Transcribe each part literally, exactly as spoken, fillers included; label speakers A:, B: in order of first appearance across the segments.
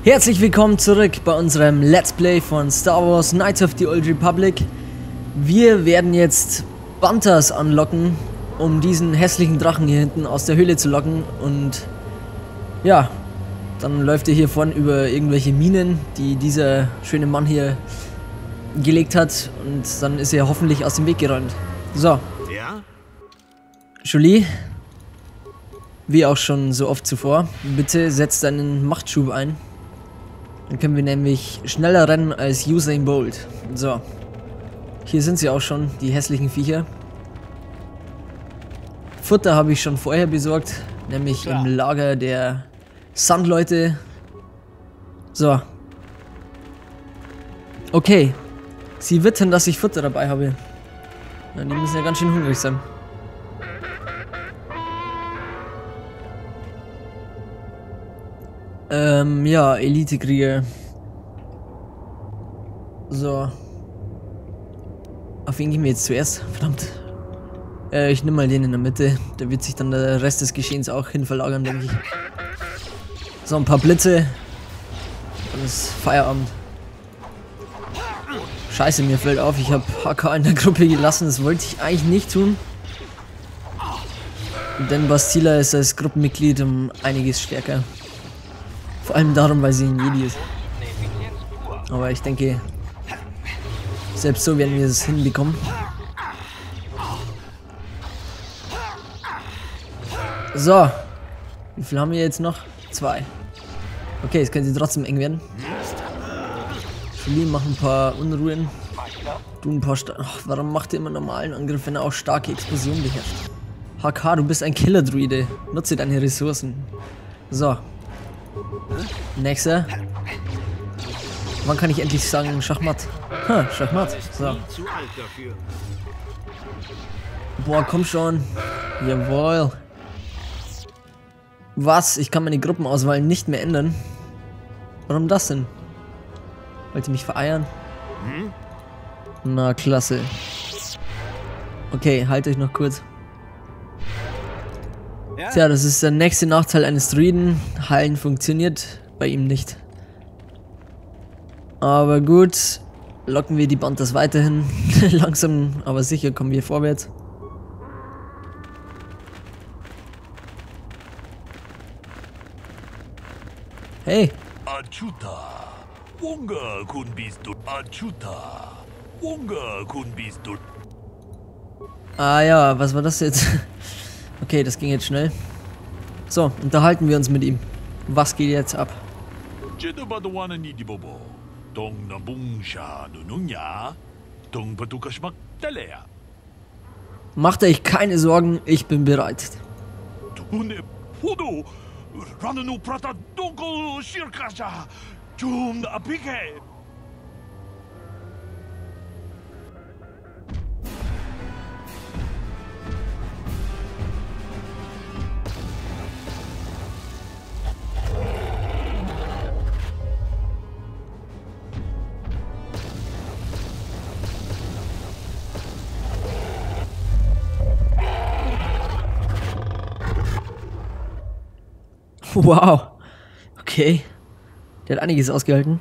A: Herzlich willkommen zurück bei unserem Let's Play von Star Wars Knights of the Old Republic. Wir werden jetzt Banthas anlocken, um diesen hässlichen Drachen hier hinten aus der Höhle zu locken. Und ja, dann läuft er hier vorne über irgendwelche Minen, die dieser schöne Mann hier gelegt hat. Und dann ist er hoffentlich aus dem Weg geräumt. So.
B: Ja?
A: Jolie, wie auch schon so oft zuvor, bitte setz deinen Machtschub ein. Dann können wir nämlich schneller rennen als Usain Bolt. So. Hier sind sie auch schon, die hässlichen Viecher. Futter habe ich schon vorher besorgt, nämlich ja. im Lager der Sandleute. So. Okay. Sie wittern, dass ich Futter dabei habe. Na, die müssen ja ganz schön hungrig sein. Ähm, ja, Elite-Krieger. So. Auf wen gehen wir jetzt zuerst? Verdammt. Äh, ich nehme mal den in der Mitte. Da wird sich dann der Rest des Geschehens auch hin verlagern, denke ich. So, ein paar Blitze. Dann ist Feierabend. Scheiße, mir fällt auf, ich habe H K in der Gruppe gelassen. Das wollte ich eigentlich nicht tun. Denn Bastila ist als Gruppenmitglied um einiges stärker. Vor allem darum, weil sie ein Jedi ist. Aber ich denke, selbst so werden wir es hinbekommen. So. Wie viel haben wir jetzt noch? Zwei. Okay, es könnte trotzdem eng werden. Jolie macht ein paar Unruhen. Du ein paar Sta Ach, warum macht er immer normalen Angriff, wenn er auch starke Explosionen beherrscht? H K, du bist ein Killer-Druide. Nutze deine Ressourcen. So. Nächster. Wann kann ich endlich sagen Schachmatt? Ha, Schachmatt. So. Boah, komm schon. Jawohl. Was? Ich kann meine Gruppenauswahl nicht mehr ändern. Warum das denn? Wollt ihr mich vereiern? Na, klasse. Okay, halt euch noch kurz. Tja, das ist der nächste Nachteil eines Druiden. Heilen funktioniert bei ihm nicht. Aber gut, locken wir die Banthas weiterhin. Langsam, aber sicher kommen wir vorwärts. Hey!
B: Achuta, Wonga kun bist du. Achuta, Wonga kun bist du.
A: Ah ja, was war das jetzt? Okay, das ging jetzt schnell. So, unterhalten wir uns mit ihm. Was geht jetzt ab? Macht euch keine Sorgen, ich bin bereit. Wow. Okay. Der hat einiges ausgehalten.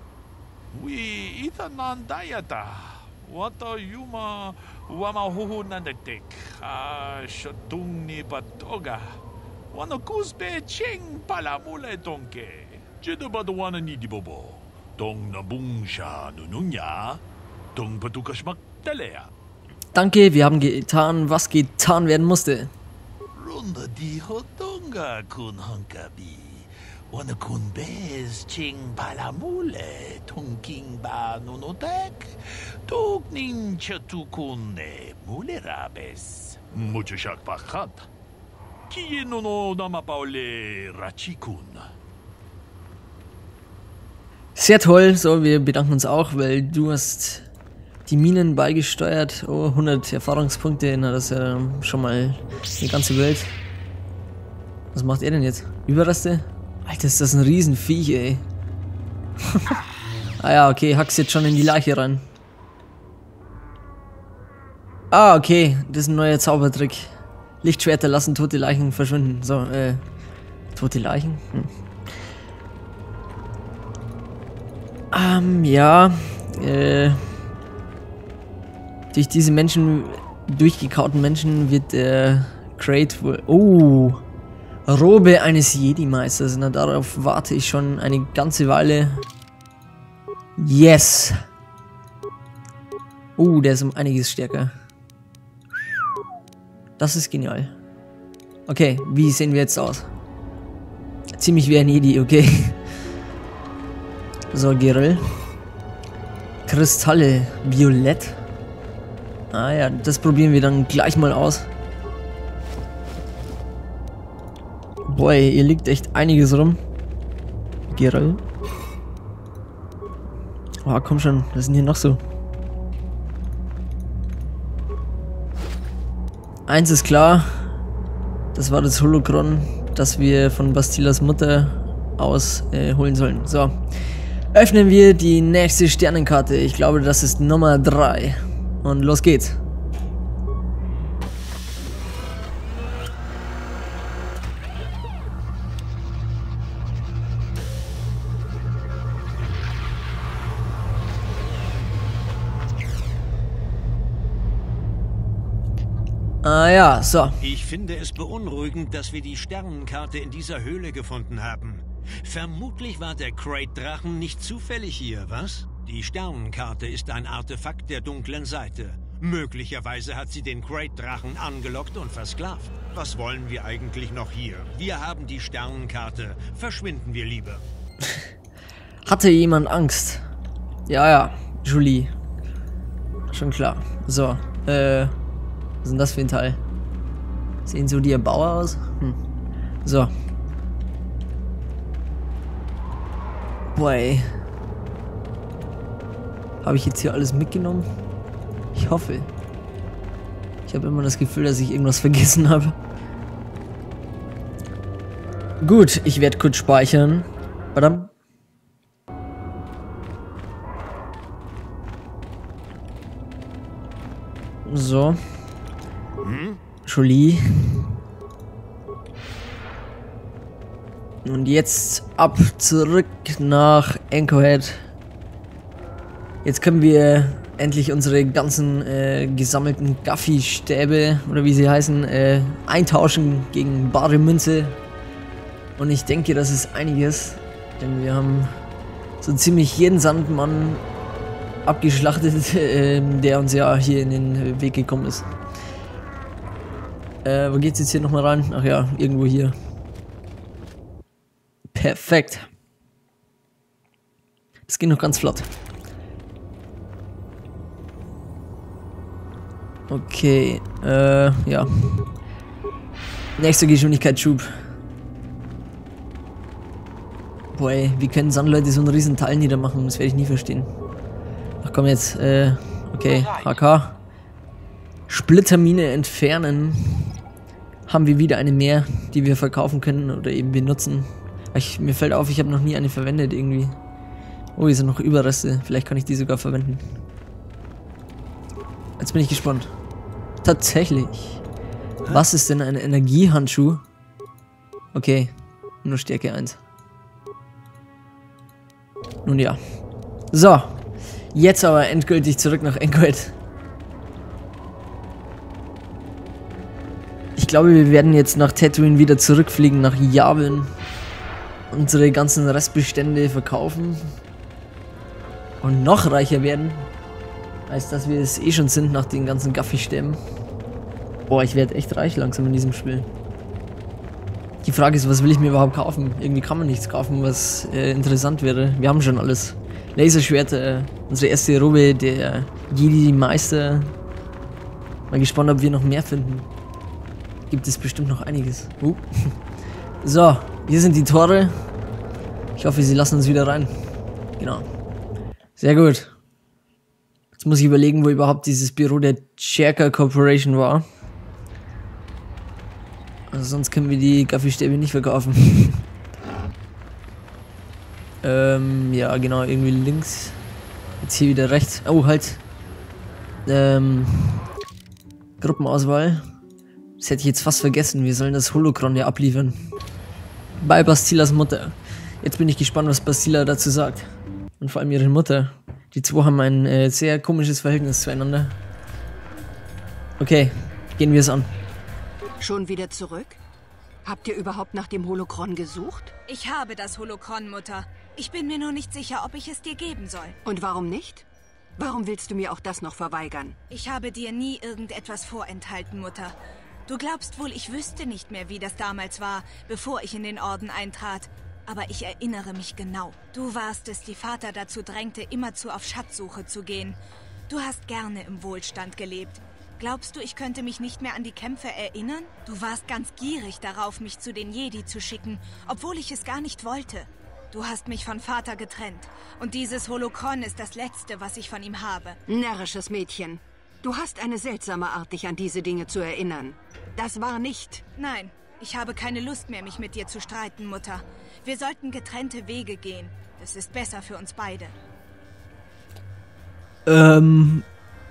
A: Danke, wir haben getan, was getan werden musste.
B: Die Hotonga kun Honkabi. Wana kun bez ching palamule tunking ba nunotek. Tuknin chatukune mulerabes. Mucho shak pachat. Kieno no namapaule rachikun.
A: Sehr toll, so, wir bedanken uns auch, weil du hast die Minen beigesteuert. Oh, hundert Erfahrungspunkte, na, das ist ja schon mal die ganze Welt. Was macht er denn jetzt? Überreste? Alter, ist das ein Riesenviech, ey. Ah ja, okay, hack's jetzt schon in die Leiche rein. Ah, okay, das ist ein neuer Zaubertrick. Lichtschwerter lassen tote Leichen verschwinden. So, äh, tote Leichen? Hm. Ähm, ja. Äh, durch diese Menschen, durchgekauten Menschen wird der Crate wohl... Oh! Robe eines Jedi-Meisters. Na, darauf warte ich schon eine ganze Weile. Yes! Oh, der ist um einiges stärker. Das ist genial. Okay, wie sehen wir jetzt aus? Ziemlich wie ein Jedi, okay. So, Gerill. Kristalle. Violett. Ah ja, das probieren wir dann gleich mal aus. Boy, hier liegt echt einiges rum. Gerill. Oh, komm schon, was ist denn hier noch so? Eins ist klar. Das war das Holocron, das wir von Bastillas Mutter aus äh, holen sollen. So. Öffnen wir die nächste Sternenkarte. Ich glaube, das ist Nummer drei. Und los geht's. Ah ja, so.
C: Ich finde es beunruhigend, dass wir die Sternenkarte in dieser Höhle gefunden haben. Vermutlich war der Crate-Drachen nicht zufällig hier, was? Die Sternenkarte ist ein Artefakt der dunklen Seite. Möglicherweise hat sie den Crate-Drachen angelockt und versklavt. Was wollen wir eigentlich noch hier? Wir haben die Sternenkarte. Verschwinden wir lieber.
A: Hatte jemand Angst? Ja, ja. Julie. Schon klar. So, äh... was ist denn das für ein Teil? Sehen so die Erbauer aus? Hm. So. Boy. Habe ich jetzt hier alles mitgenommen? Ich hoffe. Ich habe immer das Gefühl, dass ich irgendwas vergessen habe. Gut, ich werde kurz speichern. Badam. So. Jolie. Und jetzt ab zurück nach Anchorhead. Jetzt können wir endlich unsere ganzen äh, gesammelten Gaffi-Stäbe, oder wie sie heißen, äh, eintauschen gegen bare Münze. Und ich denke, das ist einiges, denn wir haben so ziemlich jeden Sandmann abgeschlachtet, äh, der uns ja hier in den Weg gekommen ist. Äh, wo geht's jetzt hier nochmal rein? Ach ja, irgendwo hier. Perfekt. Das geht noch ganz flott. Okay, äh, ja. Nächster Geschwindigkeitsschub. Boah ey, wie können Sandleute so einen riesen Teil niedermachen? Das werde ich nie verstehen. Ach komm jetzt, äh, okay, H K. Splittermine entfernen. Haben wir wieder eine mehr, die wir verkaufen können oder eben benutzen. Ich, mir fällt auf, ich habe noch nie eine verwendet irgendwie. Oh, hier sind noch Überreste. Vielleicht kann ich die sogar verwenden. Jetzt bin ich gespannt. Tatsächlich. Was ist denn ein Energiehandschuh? Okay, nur Stärke eins. Nun ja. So. Jetzt aber endgültig zurück nach Anchorhead. Ich glaube, wir werden jetzt nach Tatooine wieder zurückfliegen, nach Yavin. Unsere ganzen Restbestände verkaufen. Und noch reicher werden. Heißt, dass wir es eh schon sind nach den ganzen Gaffi-Stäben. Boah, ich werde echt reich langsam in diesem Spiel. Die Frage ist, was will ich mir überhaupt kaufen? Irgendwie kann man nichts kaufen, was äh, interessant wäre. Wir haben schon alles. Laserschwerter, äh, unsere erste Robe, der Jedi-Meister. Mal gespannt, ob wir noch mehr finden. Gibt es bestimmt noch einiges. Uh. So, hier sind die Tore. Ich hoffe, sie lassen uns wieder rein. Genau. Sehr gut. Jetzt muss ich überlegen, wo überhaupt dieses Büro der Cherka Corporation war. Also sonst können wir die Gaffi-Stäbe nicht verkaufen. ähm, ja genau, irgendwie links. Jetzt hier wieder rechts. Oh, halt. Ähm, Gruppenauswahl. Das hätte ich jetzt fast vergessen. Wir sollen das Holocron ja abliefern. Bei Bastillas Mutter. Jetzt bin ich gespannt, was Bastilla dazu sagt. Und vor allem ihre Mutter. Die zwei haben ein äh, sehr komisches Verhältnis zueinander. Okay, gehen wir es an.
D: Schon wieder zurück? Habt ihr überhaupt nach dem Holocron gesucht?
E: Ich habe das Holocron, Mutter. Ich bin mir nur nicht sicher, ob ich es dir geben soll.
D: Und warum nicht? Warum willst du mir auch das noch verweigern?
E: Ich habe dir nie irgendetwas vorenthalten, Mutter. Du glaubst wohl, ich wüsste nicht mehr, wie das damals war, bevor ich in den Orden eintrat. Aber ich erinnere mich genau. Du warst es, die Vater dazu drängte, immerzu auf Schatzsuche zu gehen. Du hast gerne im Wohlstand gelebt. Glaubst du, ich könnte mich nicht mehr an die Kämpfe erinnern? Du warst ganz gierig darauf, mich zu den Jedi zu schicken, obwohl ich es gar nicht wollte. Du hast mich von Vater getrennt. Und dieses Holocron ist das Letzte, was ich von ihm habe.
D: Närrisches Mädchen. Du hast eine seltsame Art, dich an diese Dinge zu erinnern. Das war nicht...
E: Nein, ich habe keine Lust mehr, mich mit dir zu streiten, Mutter. Wir sollten getrennte Wege gehen. Das ist besser für uns beide.
A: Ähm...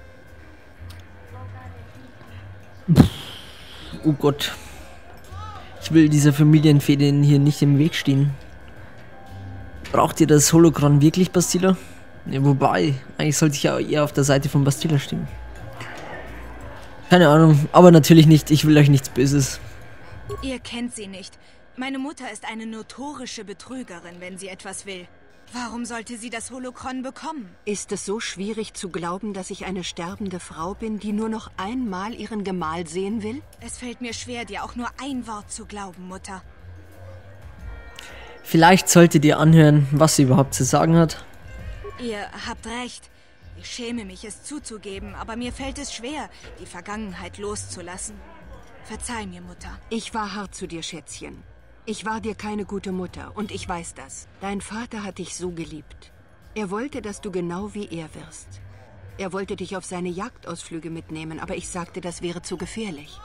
A: Oh Gott. Ich will dieser Familienfehde hier nicht im Weg stehen. Braucht ihr das Holocron wirklich, Bastila? Ja, wobei, eigentlich sollte ich ja eher auf der Seite von Bastila stehen. Keine Ahnung, aber natürlich nicht. Ich will euch nichts Böses.
E: Ihr kennt sie nicht. Meine Mutter ist eine notorische Betrügerin, wenn sie etwas will. Warum sollte sie das Holocron bekommen?
D: Ist es so schwierig zu glauben, dass ich eine sterbende Frau bin, die nur noch einmal ihren Gemahl sehen will?
E: Es fällt mir schwer, dir auch nur ein Wort zu glauben, Mutter.
A: Vielleicht solltet ihr anhören, was sie überhaupt zu sagen hat.
E: Ihr habt recht. Ich schäme mich, es zuzugeben, aber mir fällt es schwer, die Vergangenheit loszulassen. Verzeih mir, Mutter.
D: Ich war hart zu dir, Schätzchen. Ich war dir keine gute Mutter und ich weiß das. Dein Vater hat dich so geliebt. Er wollte, dass du genau wie er wirst. Er wollte dich auf seine Jagdausflüge mitnehmen, aber ich sagte, das wäre zu gefährlich.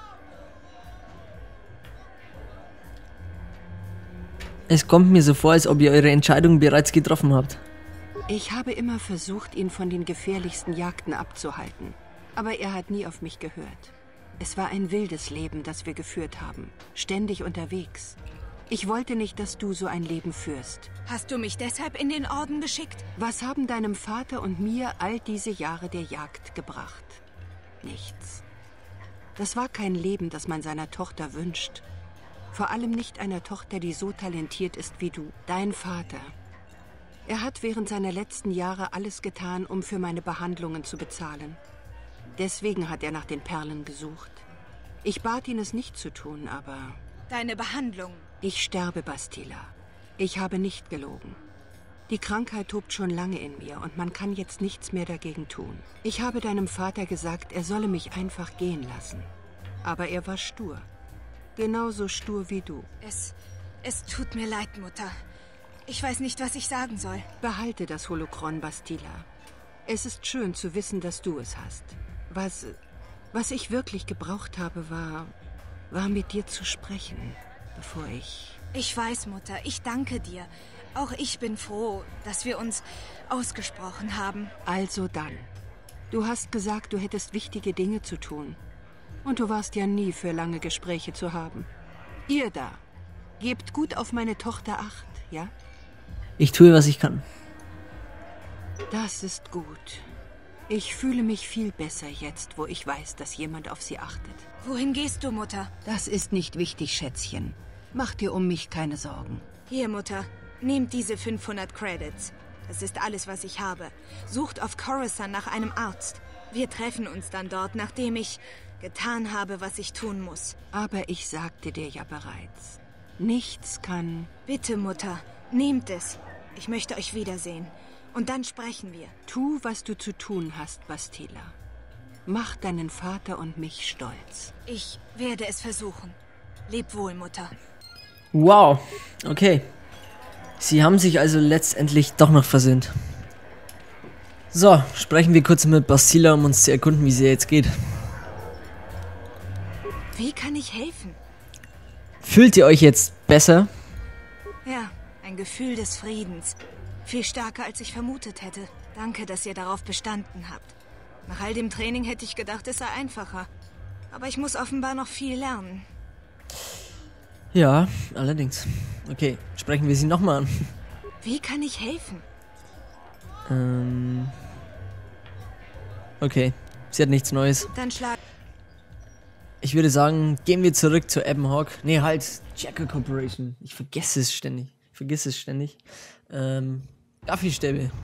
A: Es kommt mir so vor, als ob ihr eure Entscheidung bereits getroffen habt.
D: Ich habe immer versucht, ihn von den gefährlichsten Jagden abzuhalten. Aber er hat nie auf mich gehört. Es war ein wildes Leben, das wir geführt haben. Ständig unterwegs. Ich wollte nicht, dass du so ein Leben führst.
E: Hast du mich deshalb in den Orden geschickt?
D: Was haben deinem Vater und mir all diese Jahre der Jagd gebracht? Nichts. Das war kein Leben, das man seiner Tochter wünscht. Vor allem nicht einer Tochter, die so talentiert ist wie du. Dein Vater. Er hat während seiner letzten Jahre alles getan, um für meine Behandlungen zu bezahlen. Deswegen hat er nach den Perlen gesucht. Ich bat ihn, es nicht zu tun, aber...
E: Deine Behandlung.
D: Ich sterbe, Bastila. Ich habe nicht gelogen. Die Krankheit tobt schon lange in mir und man kann jetzt nichts mehr dagegen tun. Ich habe deinem Vater gesagt, er solle mich einfach gehen lassen. Aber er war stur. Genauso stur wie du.
E: Es... es tut mir leid, Mutter. Ich weiß nicht, was ich sagen soll.
D: Behalte das Holocron, Bastila. Es ist schön zu wissen, dass du es hast. Was... was ich wirklich gebraucht habe, war... war mit dir zu sprechen, bevor ich...
E: Ich weiß, Mutter. Ich danke dir. Auch ich bin froh, dass wir uns ausgesprochen haben.
D: Also dann. Du hast gesagt, du hättest wichtige Dinge zu tun. Und du warst ja nie für lange Gespräche zu haben. Ihr da, gebt gut auf meine Tochter Acht, ja?
A: Ich tue, was ich kann.
D: Das ist gut. Ich fühle mich viel besser jetzt, wo ich weiß, dass jemand auf sie achtet.
E: Wohin gehst du, Mutter?
D: Das ist nicht wichtig, Schätzchen. Mach dir um mich keine Sorgen.
E: Hier, Mutter. Nehmt diese fünfhundert Credits. Das ist alles, was ich habe. Sucht auf Coruscant nach einem Arzt. Wir treffen uns dann dort, nachdem ich getan habe, was ich tun muss.
D: Aber ich sagte dir ja bereits, nichts kann...
E: Bitte, Mutter, nehmt es. Ich möchte euch wiedersehen. Und dann sprechen wir.
D: Tu, was du zu tun hast, Bastila. Mach deinen Vater und mich stolz.
E: Ich werde es versuchen. Leb wohl, Mutter.
A: Wow, okay. Sie haben sich also letztendlich doch noch versöhnt. So, sprechen wir kurz mit Bastila, um uns zu erkunden, wie es ihr jetzt geht.
E: Wie kann ich helfen?
A: Fühlt ihr euch jetzt besser?
E: Ja, ein Gefühl des Friedens. Viel stärker, als ich vermutet hätte. Danke, dass ihr darauf bestanden habt. Nach all dem Training hätte ich gedacht, es sei einfacher. Aber ich muss offenbar noch viel lernen.
A: Ja, allerdings. Okay, sprechen wir sie nochmal an.
E: Wie kann ich helfen?
A: Ähm. Okay, sie hat nichts Neues.
E: Dann schlag...
A: Ich würde sagen, gehen wir zurück zu Ebbenhawk. Nee, halt, Jackal Corporation. Ich vergesse es ständig. Ich vergesse es ständig. Ähm, Gaffi-Stäbe.